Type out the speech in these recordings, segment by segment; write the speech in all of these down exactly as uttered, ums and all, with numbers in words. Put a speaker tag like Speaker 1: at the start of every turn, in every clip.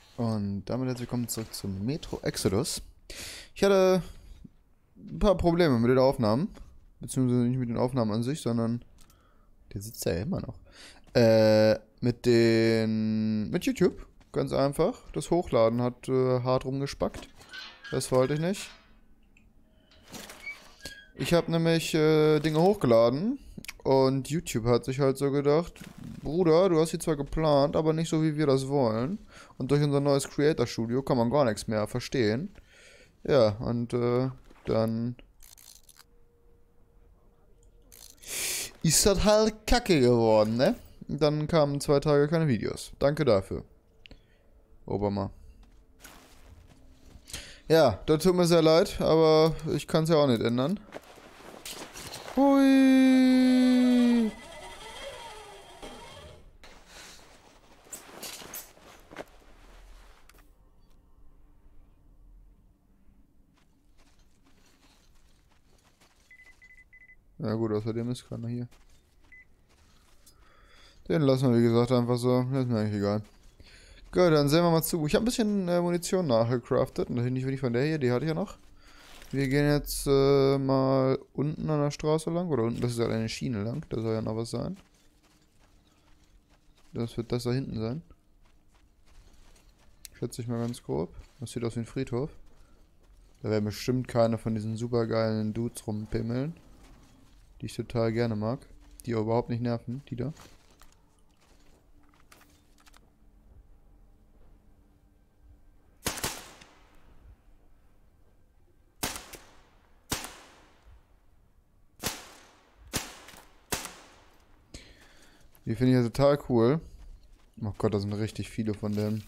Speaker 1: Und damit herzlich willkommen zurück zum Metro Exodus. Ich hatte ein paar Probleme mit den Aufnahmen. Beziehungsweise nicht mit den Aufnahmen an sich, sondern... Der sitzt ja immer noch. Äh, mit den... Mit YouTube. Ganz einfach. Das Hochladen hat äh, hart rumgespackt. Das wollte ich nicht. Ich habe nämlich äh, Dinge hochgeladen. Und YouTube hat sich halt so gedacht, Bruder, du hast hier zwar geplant, aber nicht so, wie wir das wollen. Und durch unser neues Creator Studio kann man gar nichts mehr verstehen. Ja, und äh, dann ist das halt kacke geworden, ne? Und dann kamen zwei Tage keine Videos. Danke dafür, Obama. Ja, das tut mir sehr leid, aber ich kann es ja auch nicht ändern. Hui. Ja gut, außerdem ist keiner hier. Den lassen wir, wie gesagt, einfach so. Das ist mir eigentlich egal. Gut, dann sehen wir mal zu. Ich habe ein bisschen äh, Munition nachgecraftet. Und nicht wenig von der hier, die hatte ich ja noch. Wir gehen jetzt äh, mal unten an der Straße lang. Oder unten, das ist ja eine Schiene lang. Da soll ja noch was sein. Das wird das da hinten sein. Schätze ich mal ganz grob. Das sieht aus wie ein Friedhof. Da werden bestimmt keine von diesen supergeilen Dudes rumpimmeln. Die ich total gerne mag. Die auch überhaupt nicht nerven, die da. Die finde ich ja total cool. Oh Gott, da sind richtig viele von denen.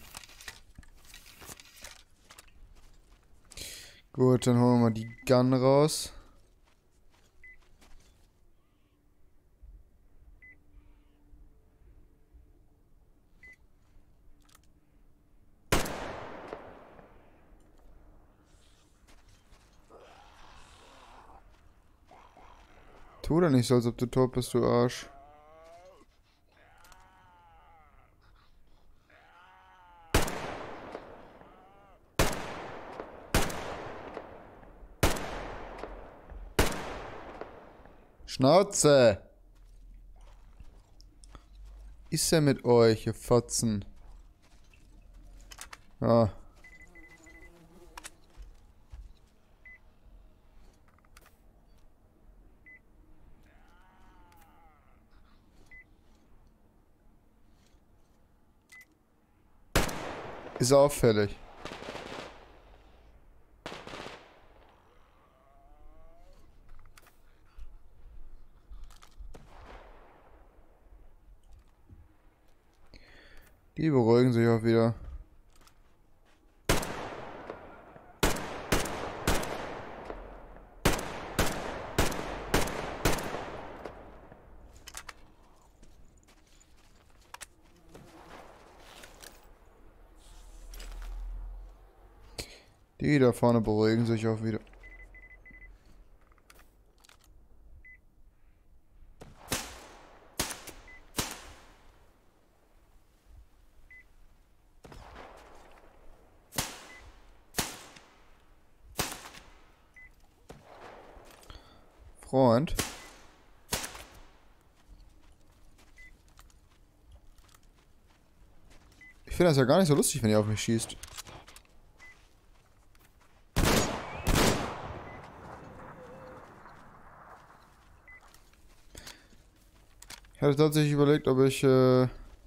Speaker 1: Gut, dann holen wir mal die Gun raus. Tu doch nicht so, als ob du tot bist, du Arsch. Schnauze! Ist er mit euch, ihr Fotzen? Ja. Ist auffällig. Die beruhigen sich auch wieder. Die da vorne beruhigen sich auch wieder. Freund. Ich finde das ja gar nicht so lustig, wenn ihr auf mich schießt. Ich hatte tatsächlich überlegt, ob ich äh,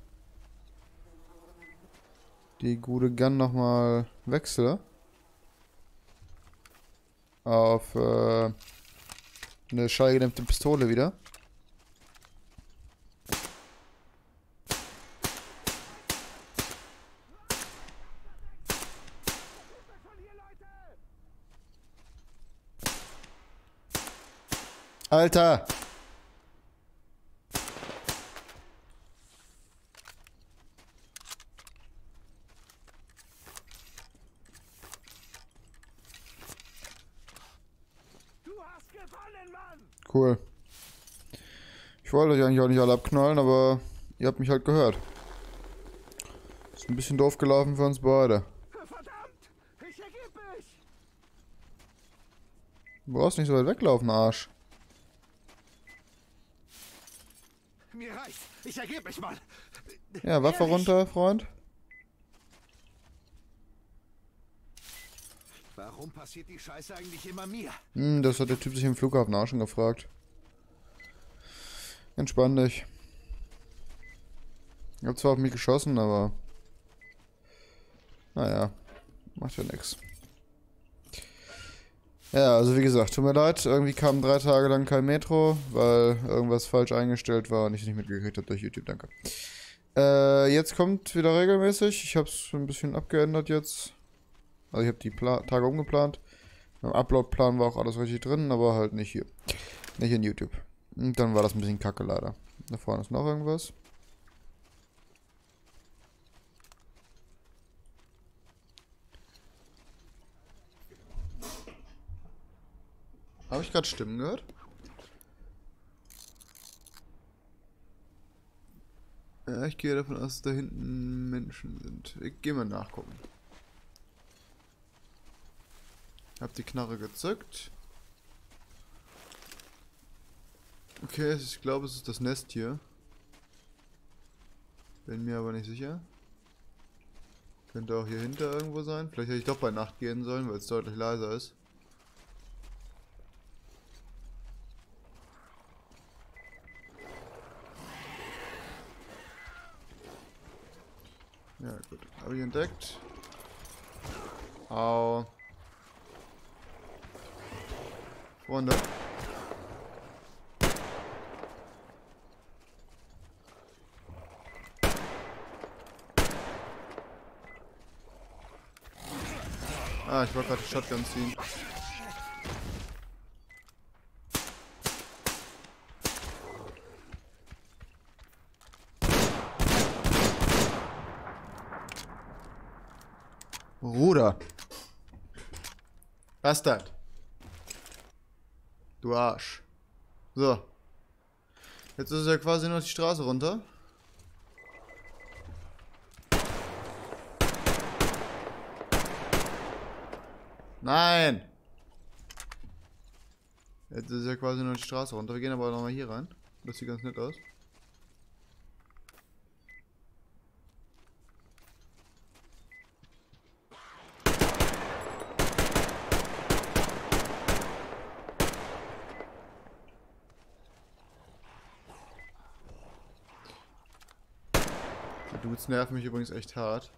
Speaker 1: die gute Gun nochmal wechsle. Auf äh, eine schallgedämpfte Pistole wieder. Alter! Cool. Ich wollte euch eigentlich auch nicht alle abknallen, aber ihr habt mich halt gehört. Ist ein bisschen doof gelaufen für uns beide.
Speaker 2: Verdammt! Ich ergib mich!
Speaker 1: Du brauchst nicht so weit weglaufen, Arsch.
Speaker 2: Mir reicht! Ich ergeb mich mal!
Speaker 1: Ja, Waffe
Speaker 2: Ehrlich?
Speaker 1: runter, Freund.
Speaker 2: Warum passiert die Scheiße eigentlich immer mir?
Speaker 1: Hm, das hat der Typ sich im Flughafen auch schon gefragt. Entspann dich. Ich hab zwar auf mich geschossen, aber... Naja, macht ja nix. Ja, also wie gesagt, tut mir leid, irgendwie kam drei Tage lang kein Metro, weil irgendwas falsch eingestellt war und ich es nicht mitgekriegt habe durch YouTube, danke. Äh, jetzt kommt wieder regelmäßig, ich habe es ein bisschen abgeändert jetzt. Also ich habe die Pla Tage umgeplant. Beim Upload-Plan war auch alles richtig drin, aber halt nicht hier. Nicht in YouTube. Und dann war das ein bisschen kacke leider. Da vorne ist noch irgendwas. Habe ich gerade Stimmen gehört? Ja, ich gehe davon aus, dass da hinten Menschen sind. Ich gehe mal nachgucken. Hab die Knarre gezückt. Okay, ich glaube, es ist das Nest hier. Bin mir aber nicht sicher. Könnte auch hier hinter irgendwo sein. Vielleicht hätte ich doch bei Nacht gehen sollen, weil es deutlich leiser ist. Ja, gut. Habe ich entdeckt. Au. Freunde. Ah, ich wollte gerade die Shotgun ziehen. Bruder. Bastard. Du Arsch. So. Jetzt ist er quasi nur die Straße runter. Nein! Jetzt ist er quasi nur die Straße runter. Wir gehen aber nochmal hier rein. Das sieht ganz nett aus. Die Dudes nerven mich übrigens echt hart.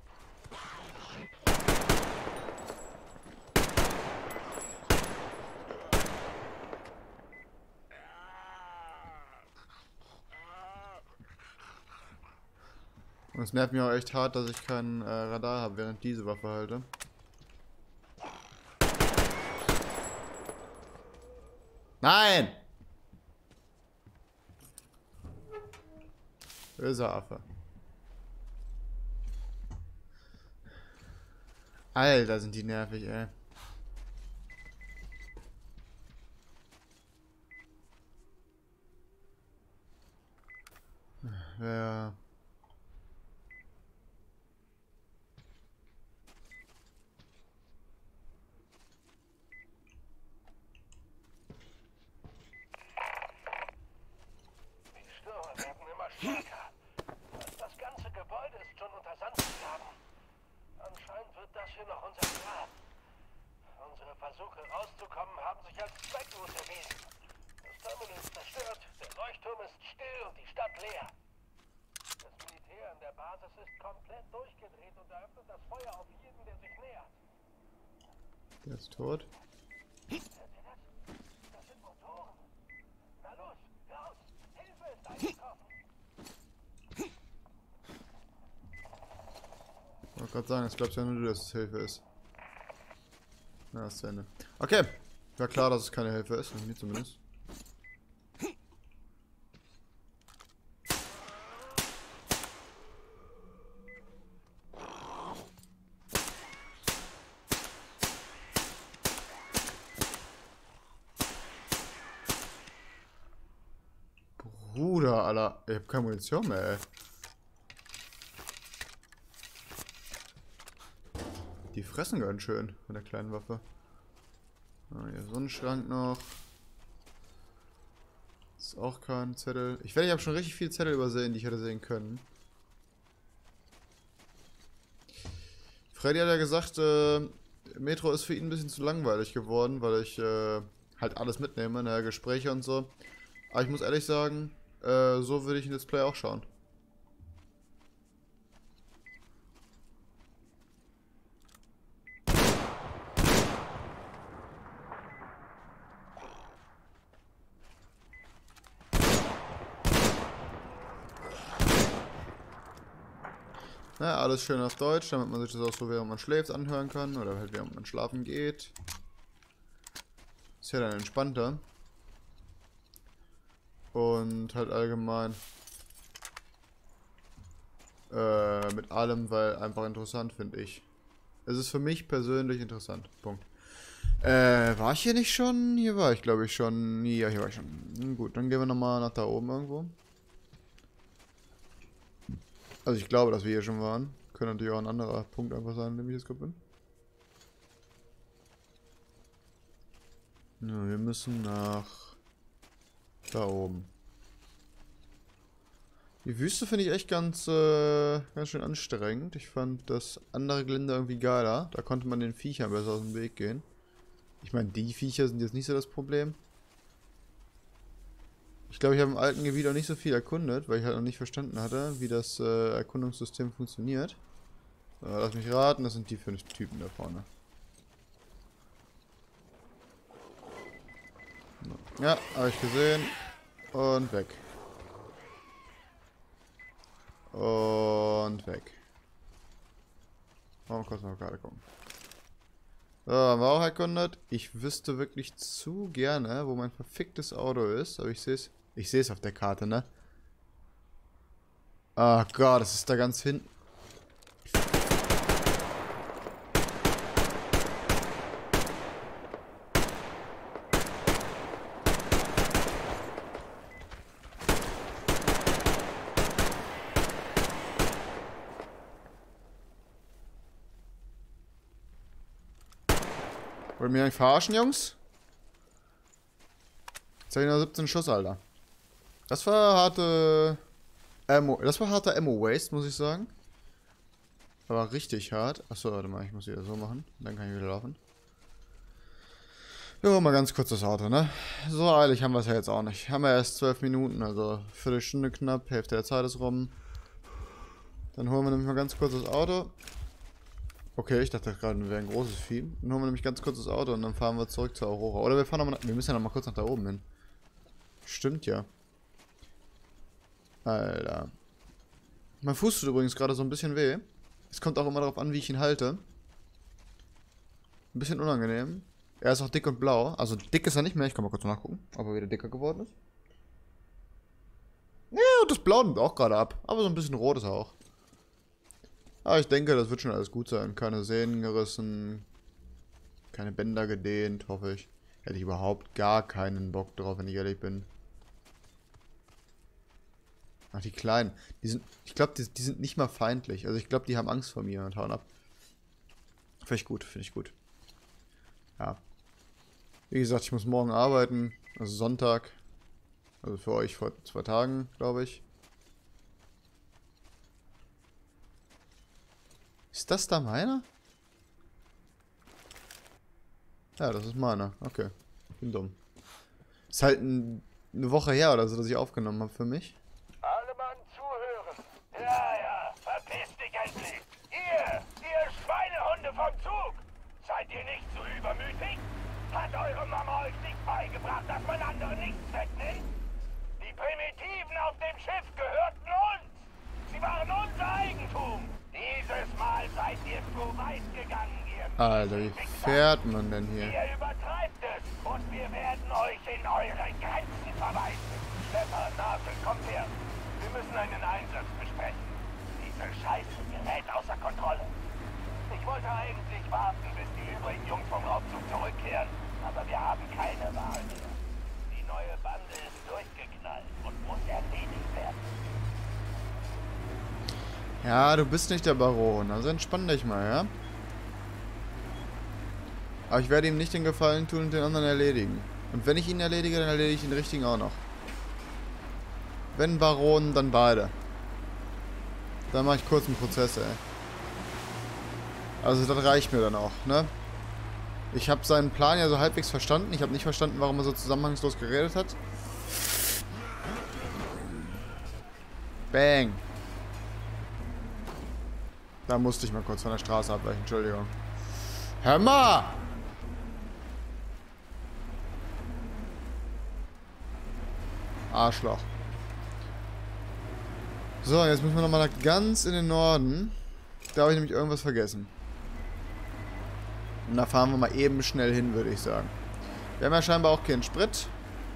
Speaker 1: Und es nervt mich auch echt hart, dass ich kein äh, Radar habe, während ich diese Waffe halte. Nein! Böser Affe. Alter, sind die nervig, ey. Ja.
Speaker 3: Stärker. Das ganze Gebäude ist schon unter Sand begraben. Anscheinend wird das hier noch unser Grab. Unsere Versuche rauszukommen haben sich als zwecklos erwiesen. Das Terminal ist zerstört, der Leuchtturm ist still und die Stadt leer. Das Militär an der Basis ist komplett durchgedreht und eröffnet das Feuer auf jeden, der sich nähert.
Speaker 1: Der ist tot.
Speaker 3: Hört ihr das? Das sind Motoren. Na los, raus! Hilfe ist eingetroffen!
Speaker 1: Ich wollte gerade sagen, jetzt glaubst du ja nur, dass es Hilfe ist. Na, ist zu Ende. Okay. War klar, dass es keine Hilfe ist. Mir zumindest. Bruder, Alter. Ich hab keine Munition mehr, ey. Die fressen ganz schön mit der kleinen Waffe. Ah, hier so ein Schrank noch. Das ist auch kein Zettel. Ich werde, ich habe schon richtig viele Zettel übersehen, die ich hätte sehen können. Freddy hat ja gesagt, äh, Metro ist für ihn ein bisschen zu langweilig geworden, weil ich äh, halt alles mitnehme, ne, Gespräche und so. Aber ich muss ehrlich sagen, äh, so würde ich ein Let's Play auch schauen. Na, alles schön auf Deutsch, damit man sich das auch so während man schläft anhören kann oder halt während man schlafen geht. Ist ja dann entspannter. Und halt allgemein äh, mit allem, weil einfach interessant, finde ich. Es ist für mich persönlich interessant. Punkt. Äh, war ich hier nicht schon? Hier war ich, glaube ich, schon. Ja, hier war ich schon. Gut, dann gehen wir nochmal nach da oben irgendwo. Also ich glaube, dass wir hier schon waren. Könnte natürlich auch ein anderer Punkt einfach sein, in dem ich jetzt gerade bin. Ja, wir müssen nach da oben. Die Wüste finde ich echt ganz, äh, ganz schön anstrengend. Ich fand das andere Gelände irgendwie geiler. Da konnte man den Viechern besser aus dem Weg gehen. Ich meine, die Viecher sind jetzt nicht so das Problem. Ich glaube, ich habe im alten Gebiet auch nicht so viel erkundet, weil ich halt noch nicht verstanden hatte, wie das äh, Erkundungssystem funktioniert. So, lass mich raten, das sind die fünf Typen da vorne. So. Ja, habe ich gesehen. Und weg. Und weg. Mal kurz noch gerade gucken. So, haben wir auch erkundet. Ich wüsste wirklich zu gerne, wo mein verficktes Auto ist. Aber ich sehe es. Ich sehe es auf der Karte, ne? Oh Gott, das ist da ganz hinten. Wollt ihr mich eigentlich verarschen, Jungs? Jetzt habe ich noch siebzehn Schuss, Alter. Das war harte Ammo. Das war harter Ammo-Waste, muss ich sagen. Aber richtig hart. Achso, warte mal, ich muss wieder so machen. Dann kann ich wieder laufen. Jo, mal ganz kurz das Auto, ne? So eilig haben wir es ja jetzt auch nicht. Haben wir erst zwölf Minuten, also Viertelstunde knapp, Hälfte der Zeit ist rum. Dann holen wir nämlich mal ganz kurz das Auto. Okay, ich dachte gerade, wir wären ein großes Vieh. Dann holen wir nämlich ganz kurz das Auto und dann fahren wir zurück zur Aurora. Oder wir fahren noch mal, wir müssen ja noch mal kurz nach da oben hin. Stimmt ja. Alter. Mein Fuß tut übrigens gerade so ein bisschen weh. Es kommt auch immer darauf an, wie ich ihn halte. Ein bisschen unangenehm. Er ist auch dick und blau. Also dick ist er nicht mehr. Ich kann mal kurz nachgucken, ob er wieder dicker geworden ist. Ja, und das Blau nimmt auch gerade ab. Aber so ein bisschen rot ist er auch. Aber ich denke, das wird schon alles gut sein. Keine Sehnen gerissen. Keine Bänder gedehnt, hoffe ich. Hätte ich überhaupt gar keinen Bock drauf, wenn ich ehrlich bin. Ach, die Kleinen. Die sind, ich glaube, die, die sind nicht mal feindlich. Also ich glaube, die haben Angst vor mir und hauen ab. Finde ich gut, finde ich gut. Ja. Wie gesagt, ich muss morgen arbeiten. Also Sonntag. Also für euch vor zwei Tagen, glaube ich. Ist das da meiner? Ja, das ist meiner. Okay. Ich bin dumm. Ist halt ein, eine Woche her oder so, dass ich aufgenommen habe für mich.
Speaker 3: Alle Mann zuhören. Ja, ja, verpiss dich endlich. Ihr, ihr Schweinehunde vom Zug. Seid ihr nicht so übermütig? Hat eure Mama euch nicht beigebracht, dass man anderen nichts wegnimmt? Die Primitiven auf dem Schiff gehörten uns. Sie waren unser Eigentum. Dieses Mal seid ihr zu weit gegangen, ihr
Speaker 1: Alter, wie fährt man denn hier?
Speaker 3: Ihr übertreibt es und wir werden euch in eure Grenzen verweisen. Stefan, Nagel, kommt her. Wir müssen einen Einsatz besprechen. Diese Scheiße gerät außer Kontrolle. Ich wollte eigentlich warten, bis die übrigen Jungs vom Raubzug zurückkehren, aber wir haben keine Wahl mehr. Die neue Bande ist durchgeknallt und muss erledigt werden.
Speaker 1: Ja, du bist nicht der Baron, also entspann dich mal, ja? Aber ich werde ihm nicht den Gefallen tun und den anderen erledigen. Und wenn ich ihn erledige, dann erledige ich den richtigen auch noch. Wenn Baron, dann beide. Dann mache ich kurz einen Prozess, ey. Also das reicht mir dann auch, ne? Ich habe seinen Plan ja so halbwegs verstanden. Ich habe nicht verstanden, warum er so zusammenhangslos geredet hat. Bang. Da musste ich mal kurz von der Straße abweichen, Entschuldigung. Hör mal! Arschloch. So, jetzt müssen wir nochmal ganz in den Norden. Da habe ich nämlich irgendwas vergessen. Und da fahren wir mal eben schnell hin, würde ich sagen. Wir haben ja scheinbar auch keinen Sprit.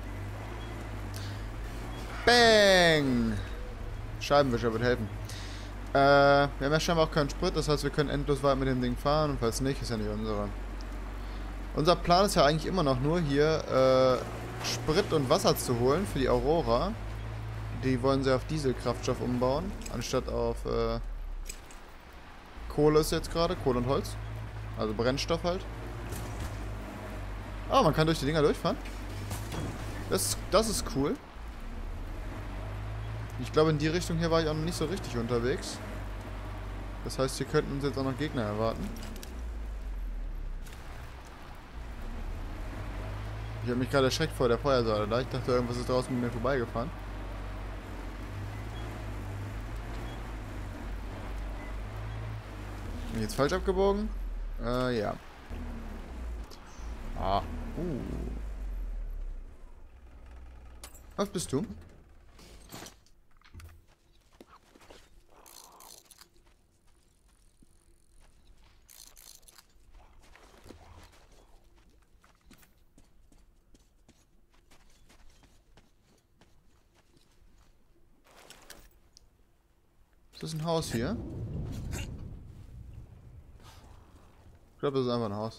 Speaker 1: Bang! Scheibenwischer wird helfen. Äh, wir haben ja scheinbar auch keinen Sprit, das heißt, wir können endlos weit mit dem Ding fahren. Und falls nicht, ist ja nicht unsere. Unser Plan ist ja eigentlich immer noch nur hier äh, Sprit und Wasser zu holen für die Aurora. Die wollen sie auf Dieselkraftstoff umbauen, anstatt auf äh, Kohle ist jetzt gerade, Kohle und Holz. Also Brennstoff halt. Ah, man kann durch die Dinger durchfahren. Das, das ist cool. Ich glaube, in die Richtung hier war ich auch noch nicht so richtig unterwegs. Das heißt, hier könnten uns jetzt auch noch Gegner erwarten. Ich habe mich gerade erschreckt vor der Feuersäule da. Ich dachte, irgendwas ist draußen mit mir vorbeigefahren. Bin ich jetzt falsch abgebogen? Äh, ja. Ah. Uh. Was bist du? Ist das ein Haus hier? Ich glaube, das ist einfach ein Haus.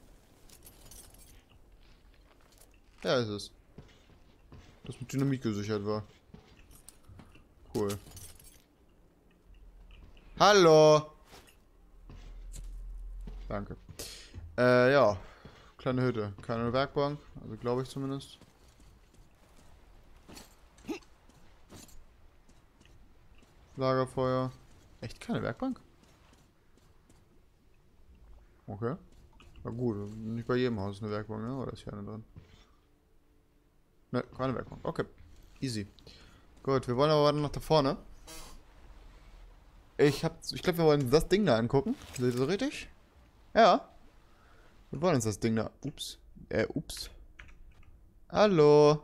Speaker 1: Ja, ist es. Das mit Dynamit gesichert war. Cool. Hallo! Danke. Äh, ja. Kleine Hütte. Keine Werkbank. Also glaube ich zumindest. Lagerfeuer. Echt keine Werkbank? Okay. Na gut, nicht bei jedem Haus ist eine Werkbank, ne? Oder ist hier eine drin? Ne, keine Werkbank. Okay. Easy. Gut, wir wollen aber nach da vorne. Ich hab. Ich glaube, wir wollen das Ding da angucken. Seht ihr so richtig? Ja. Wir wollen uns das Ding da. Ups. Äh, ups. Hallo.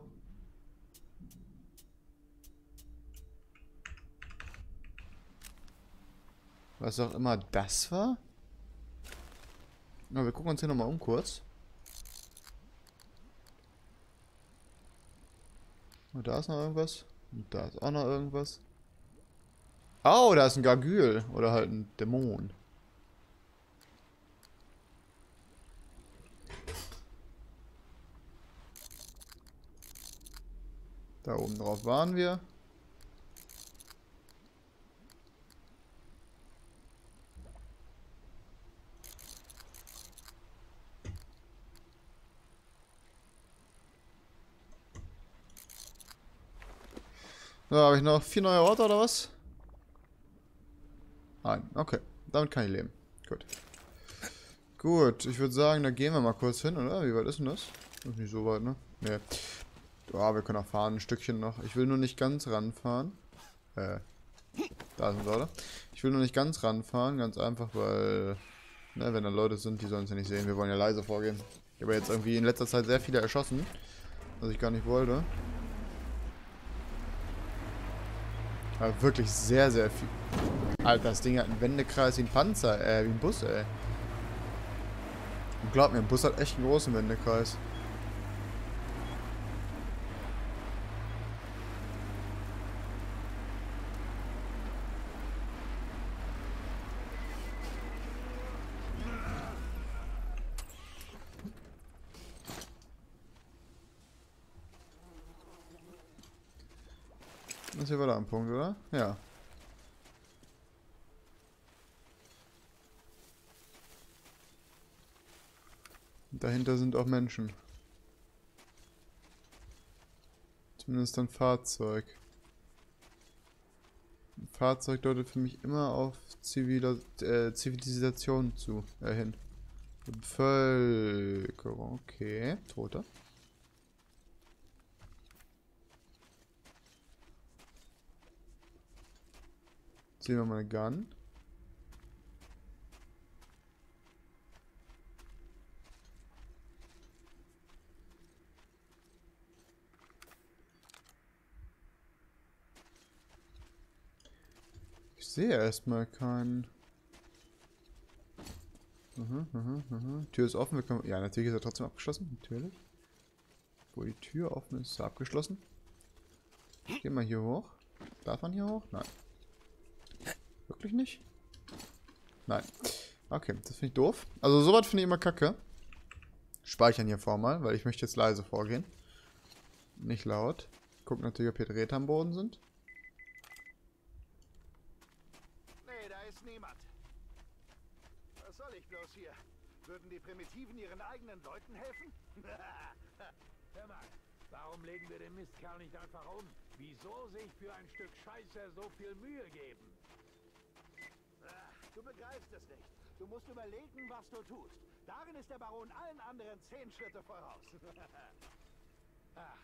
Speaker 1: Was auch immer das war? Na, wir gucken uns hier nochmal um kurz. Und da ist noch irgendwas. Und da ist auch noch irgendwas. Oh, da ist ein Gargül. Oder halt ein Dämon. Da oben drauf waren wir. So, habe ich noch vier neue Orte oder was? Nein, okay. Damit kann ich leben. Gut. Gut, ich würde sagen, da gehen wir mal kurz hin, oder? Wie weit ist denn das? Das ist nicht so weit, ne? Nee. Ja, wir können auch fahren, ein Stückchen noch. Ich will nur nicht ganz ranfahren. Äh, da sind wir, oder? Ich will nur nicht ganz ranfahren, ganz einfach, weil, ne, wenn da Leute sind, die sollen es ja nicht sehen. Wir wollen ja leise vorgehen. Ich habe jetzt irgendwie in letzter Zeit sehr viele erschossen, was ich gar nicht wollte. Aber wirklich sehr, sehr viel. Alter, das Ding hat einen Wendekreis wie ein Panzer, äh, wie ein Bus, ey. Und glaub mir, ein Bus hat echt einen großen Wendekreis. Das ist hier wieder ein Punkt, oder? Ja. Dahinter sind auch Menschen. Zumindest ein Fahrzeug. Ein Fahrzeug deutet für mich immer auf Zivil äh, Zivilisation zu, äh, hin. Bevölkerung, okay. Tote. Sehen wir mal eine Gun. Ich sehe erstmal keinen. Mhm, mhm, mhm. Tür ist offen. Wir können, ja, natürlich ist er trotzdem abgeschlossen. Natürlich. Wo die Tür offen ist, ist er abgeschlossen. Gehen wir hier hoch. Darf man hier hoch? Nein. Wirklich nicht? Nein. Okay, das finde ich doof. Also sowas finde ich immer kacke. Speichern hier vor mal, weil ich möchte jetzt leise vorgehen. Nicht laut. Gucken natürlich, ob hier Drähte am Boden sind.
Speaker 2: Nee, da ist niemand. Was soll ich bloß hier? Würden die Primitiven ihren eigenen Leuten helfen?
Speaker 3: Hör mal, warum legen wir den Mistkerl nicht einfach um? Wieso sich für ein Stück Scheiße so viel Mühe geben?
Speaker 2: Du begreifst es nicht. Du musst überlegen, was du tust. Darin ist der Baron allen anderen zehn Schritte voraus.
Speaker 3: Ach.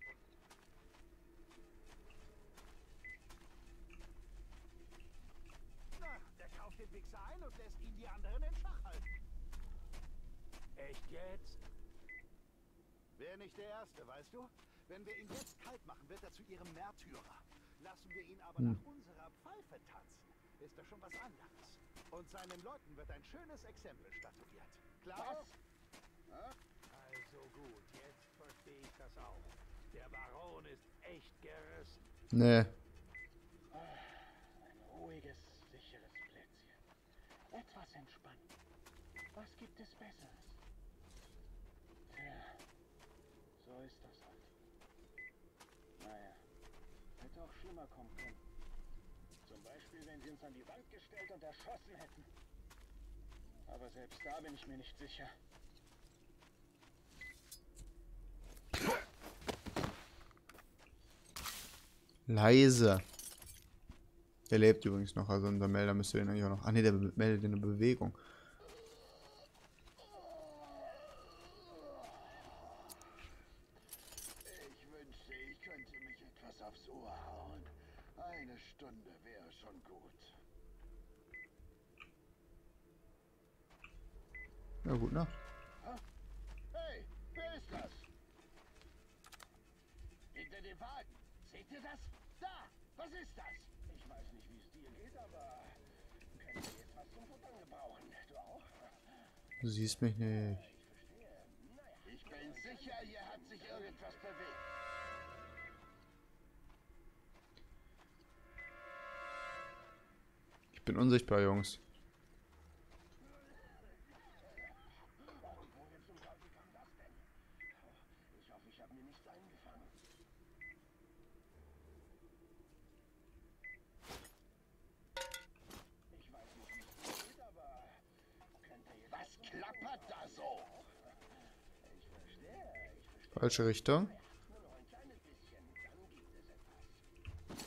Speaker 2: Na, der kauft den Wichser ein und lässt ihn die anderen in Schach halten.
Speaker 3: Echt jetzt?
Speaker 2: Wäre nicht der Erste, weißt du? Wenn wir ihn jetzt kalt machen, wird er zu ihrem Märtyrer. Lassen wir ihn aber
Speaker 1: Hm.
Speaker 2: nach unserer Pfeife tanzen, ist das schon was anderes. Und seinen Leuten wird ein schönes Exempel statuiert. Klar?
Speaker 3: Also gut, jetzt verstehe ich das auch. Der Baron ist echt gerissen.
Speaker 1: Nee.
Speaker 4: Ein ruhiges, sicheres Plätzchen. Etwas entspannt. Was gibt es Besseres? Tja, so ist das halt. Naja, hätte auch schlimmer kommen können. Zum Beispiel, wenn sie uns an die Wand gestellt und erschossen hätten. Aber selbst da bin ich mir nicht sicher.
Speaker 1: Leise. Der lebt übrigens noch, also unser Melder müsste den eigentlich auch noch... Ah ne, der be meldet eine Bewegung.
Speaker 4: Ich wünschte, ich könnte mich etwas aufs Ohr hauen. Eine Stunde wäre schon gut.
Speaker 1: Ja gut, ne?
Speaker 4: Hey, wer ist das? Hinter dem Wagen. Seht ihr das? Da! Was ist das? Ich weiß nicht, wie es dir geht, aber können wir jetzt was zum Futtern gebrauchen? Du auch?
Speaker 1: Du siehst mich nicht.
Speaker 4: Ich verstehe. Naja, ich bin sicher, hier hat sich irgendwas bewegt.
Speaker 1: Ich bin unsichtbar, Jungs.
Speaker 4: Woher zum Teufel kam das denn? Ich hoffe, ich habe mir nichts eingefangen. Ich weiß nicht, wie es dir geht, aber könnte jetzt... Was klappert da so? Ich verstehe, ich verstehe.
Speaker 1: Falsche Richtung.
Speaker 4: Nur noch ein kleines bisschen, dann gibt es etwas.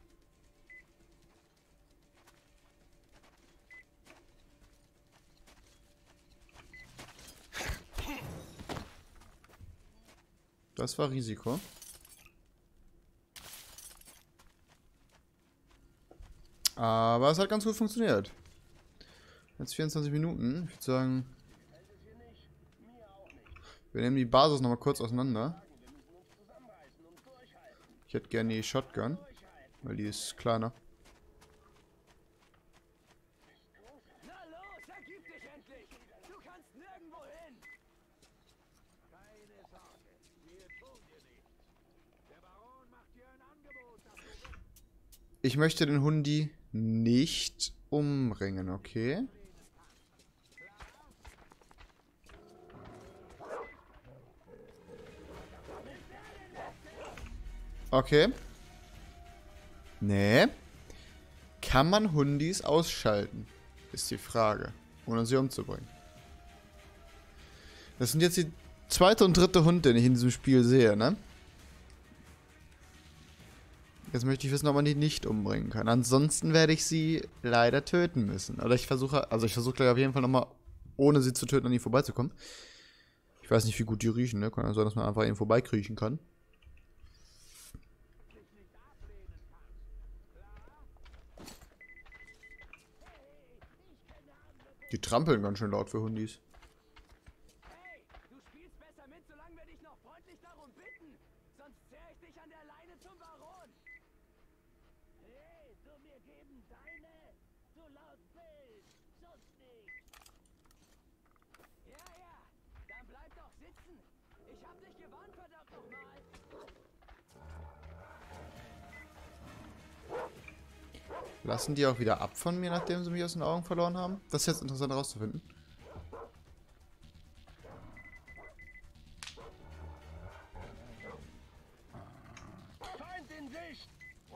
Speaker 1: Das war Risiko. Aber es hat ganz gut funktioniert. Jetzt vierundzwanzig Minuten. Ich würde sagen, wir nehmen die Basis nochmal kurz auseinander. Ich hätte gerne die Shotgun, weil die ist kleiner.
Speaker 3: Na los, ergib dich endlich! Du kannst nirgendwo hin! Keine Sorge, wir tun dir nichts. Der Baron macht dir ein Angebot, das du willst.
Speaker 1: Ich möchte den Hundi nicht umbringen, okay? Okay. Nee. Kann man Hundis ausschalten? Ist die Frage. Ohne sie umzubringen. Das sind jetzt die zweite und dritte Hund, den ich in diesem Spiel sehe, ne? Jetzt möchte ich wissen, ob man die nicht umbringen kann. Ansonsten werde ich sie leider töten müssen. Oder ich versuche, also ich versuche gleich auf jeden Fall nochmal, ohne sie zu töten, an ihnen vorbeizukommen. Ich weiß nicht, wie gut die riechen, ne? Kann ja sein, dass man einfach an ihnen vorbeikriechen kann. Die trampeln ganz schön laut für Hundis.
Speaker 3: Hey, du spielst besser mit, solange wir dich noch freundlich darum bitten. Sonst zerr ich dich an der Leine zum Baron. Hey, du mir geben deine, du laut Bild, sonst nicht. Ja, ja, dann bleib doch sitzen. Ich hab dich gewarnt, verdammt nochmal.
Speaker 1: Lassen die auch wieder ab von mir, nachdem sie mich aus den Augen verloren haben? Das ist jetzt interessant herauszufinden.
Speaker 3: Feind in Sicht!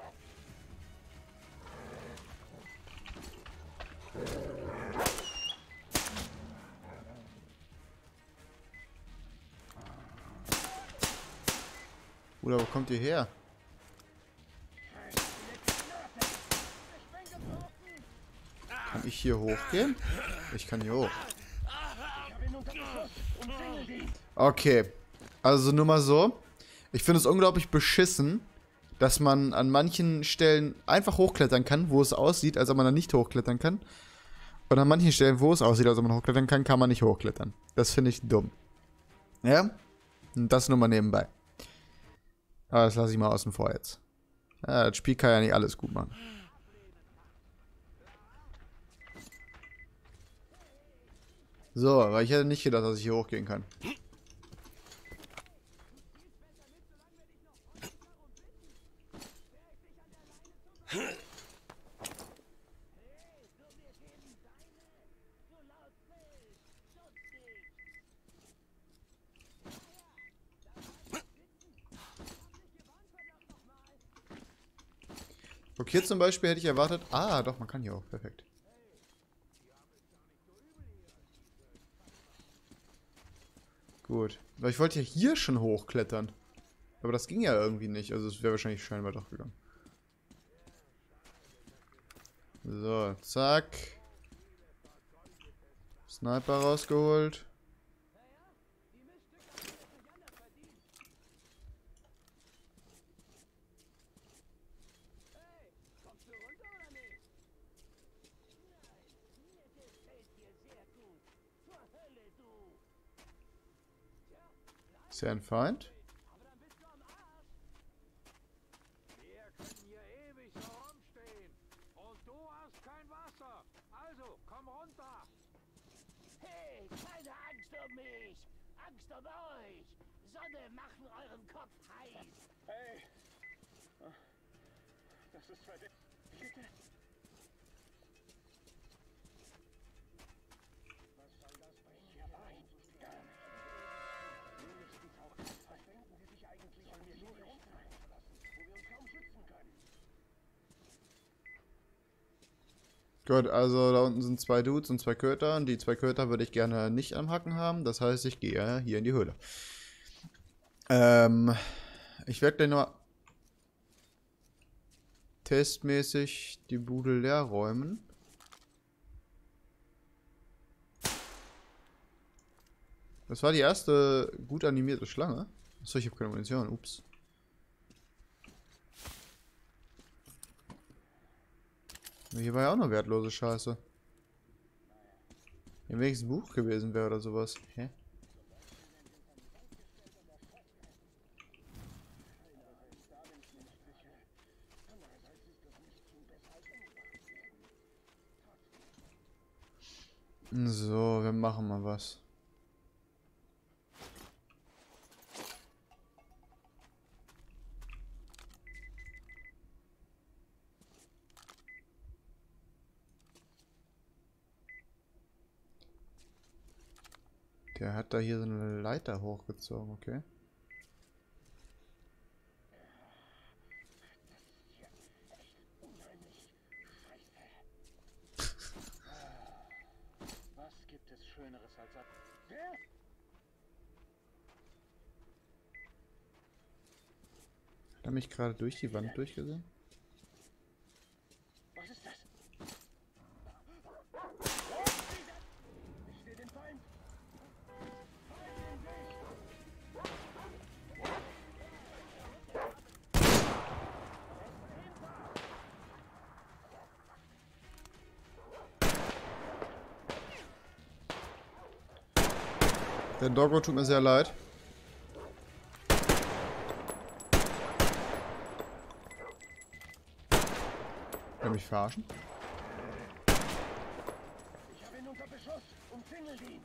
Speaker 1: Oder wo kommt ihr her? Kann ich hier hochgehen? Ich kann hier hoch. Okay. Also nur mal so. Ich finde es unglaublich beschissen, dass man an manchen Stellen einfach hochklettern kann, wo es aussieht, als ob man da nicht hochklettern kann. Und an manchen Stellen, wo es aussieht, als ob man hochklettern kann, kann man nicht hochklettern. Das finde ich dumm. Ja? Und das nur mal nebenbei. Aber das lasse ich mal außen vor jetzt. Ja, das Spiel kann ja nicht alles gut machen. So, weil ich hätte nicht gedacht, dass ich hier hochgehen kann. Okay, hier zum Beispiel hätte ich erwartet... Ah, doch, man kann hier auch. Perfekt. Gut. Weil ich wollte ja hier schon hochklettern. Aber das ging ja irgendwie nicht. Also es wäre wahrscheinlich scheinbar doch gegangen. So, zack. Sniper rausgeholt. Ist er ein Feind?
Speaker 2: Wir können hier ewig so rumstehen. Und du hast kein Wasser. Also, komm runter.
Speaker 3: Hey, keine Angst um mich. Angst um euch. Sonne machen euren Kopf heiß.
Speaker 4: Hey! Das ist verdammt. Bitte? Was soll das bringen? Hier rein. Gar nicht. Wenigstens auch. Was denken Sie sich eigentlich an mir so reinzulassen, wo wir uns kaum schützen können?
Speaker 1: Gut, also da unten sind zwei Dudes und zwei Köter. Und die zwei Köter würde ich gerne nicht am Hacken haben. Das heißt, ich gehe hier in die Höhle. Ähm, ich werde gleich nur testmäßig die Bude leer räumen. Das war die erste gut animierte Schlange. Achso, ich habe keine Munition. Ups. Hier war ja auch noch wertlose Scheiße. Wenn wenigstens ein Buch gewesen wäre oder sowas. Hä? So, wir machen mal was. Der hat da hier so eine Leiter hochgezogen, okay.
Speaker 4: Was gibt es Schöneres als ab... Wer?
Speaker 1: Hat er mich gerade durch die Wand durchgesehen?
Speaker 4: Was ist das? Ich sehe den Feind. Feind in Sicht.
Speaker 1: Der Doggo tut mir sehr leid. Kann mich verarschen?
Speaker 4: Ich habe ihn unter Beschuss. Umzingelt ihn.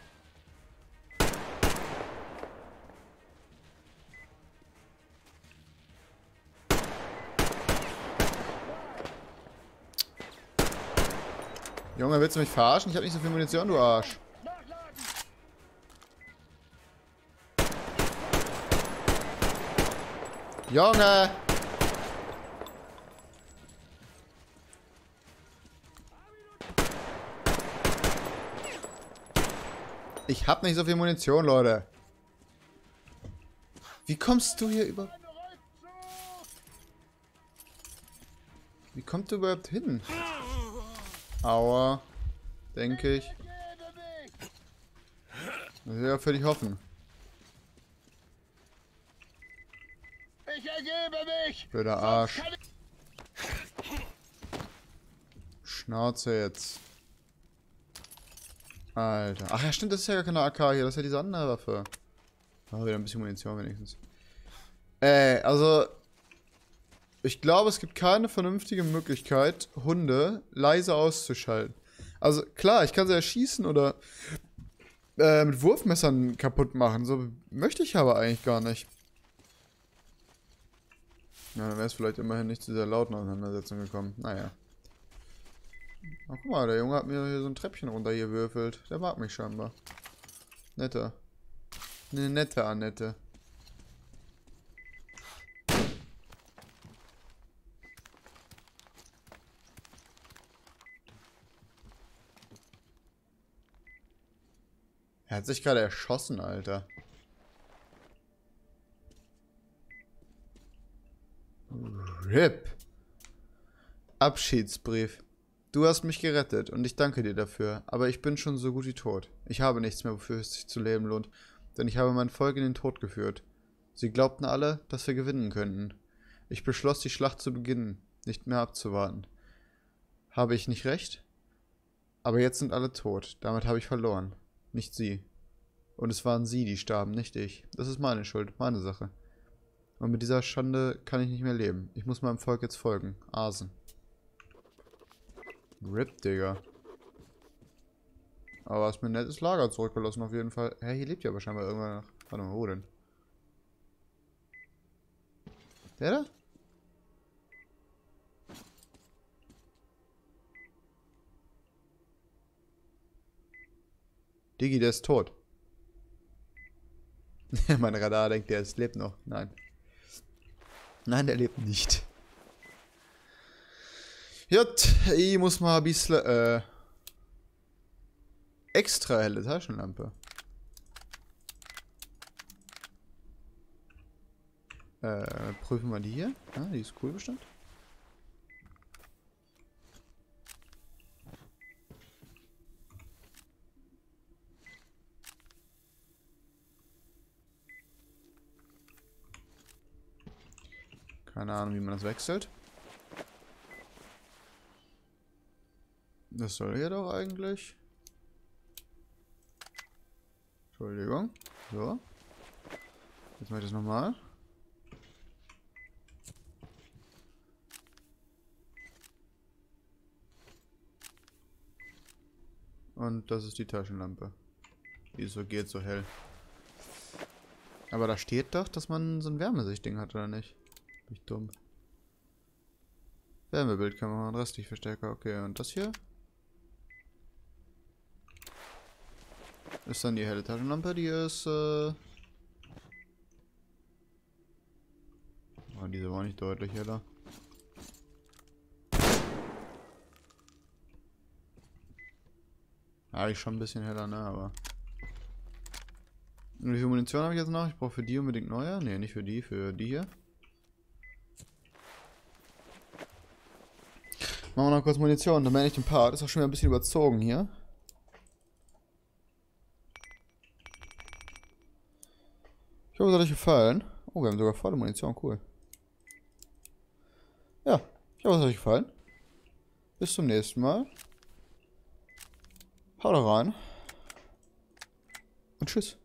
Speaker 1: Junge, willst du mich verarschen? Ich hab nicht so viel Munition, du Arsch.
Speaker 4: Nachladen.
Speaker 1: Junge! Ich hab nicht so viel Munition, Leute. Wie kommst du hier über... Wie kommt du überhaupt hin? Aua. Denke ich. Das will ja für dich hoffen.
Speaker 4: Ich ergebe mich.
Speaker 1: Blöder Arsch. Schnauze jetzt. Alter. Ach ja, stimmt, das ist ja gar keine A K hier. Das ist ja diese andere Waffe. Oh, wieder ein bisschen Munition wenigstens. Äh, also... Ich glaube, es gibt keine vernünftige Möglichkeit, Hunde leise auszuschalten. Also klar, ich kann sie erschießen oder äh, mit Wurfmessern kaputt machen. So möchte ich aber eigentlich gar nicht. Ja, dann wäre es vielleicht immerhin nicht zu dieser lauten Auseinandersetzung gekommen. Naja. Ach, guck mal, der Junge hat mir hier so ein Treppchen runtergewürfelt. Der mag mich scheinbar. Netter. Eine nette Annette. Er hat sich gerade erschossen, Alter. R I P. Abschiedsbrief. Du hast mich gerettet und ich danke dir dafür, aber ich bin schon so gut wie tot. Ich habe nichts mehr, wofür es sich zu leben lohnt, denn ich habe mein Volk in den Tod geführt. Sie glaubten alle, dass wir gewinnen könnten. Ich beschloss, die Schlacht zu beginnen, nicht mehr abzuwarten. Habe ich nicht recht? Aber jetzt sind alle tot, damit habe ich verloren. Nicht sie. Und es waren sie, die starben, nicht ich. Das ist meine Schuld, meine Sache. Und mit dieser Schande kann ich nicht mehr leben. Ich muss meinem Volk jetzt folgen. Asen. R I P, Digga. Aber hast mir ein nettes Lager zurückgelassen auf jeden Fall. Hä, hier lebt ja wahrscheinlich irgendwann noch. Warte mal, wo denn? Der da? Digi, der ist tot. Mein Radar denkt, der ist, lebt noch. Nein. Nein, der lebt nicht. Jut, ich muss mal ein bisschen, äh, extra helle Taschenlampe. Äh, prüfen wir die hier. Ah, die ist cool bestimmt. Keine Ahnung, wie man das wechselt. Das soll hier doch eigentlich. Entschuldigung. So. Jetzt mache ich das nochmal. Und das ist die Taschenlampe. Die so geht, so hell. Aber da steht doch, dass man so ein Wärmesichtding hat, oder nicht? Bin ich dumm. Wärmebildkamera und Restlichtverstärker. Okay, und das hier? Ist dann die helle Taschenlampe, die ist, äh... oh, diese war nicht deutlich heller. Ja, ich schon ein bisschen heller, ne, aber... Und wie viel Munition habe ich jetzt noch? Ich brauche für die unbedingt neue. Ne, nicht für die, für die hier. Machen wir noch kurz Munition, dann beende ich den Part. Ist auch schon wieder ein bisschen überzogen hier. Ich hoffe, es hat euch gefallen. Oh, wir haben sogar volle Munition, cool. Ja, ich hoffe, es hat euch gefallen. Bis zum nächsten Mal. Haut rein. Und tschüss.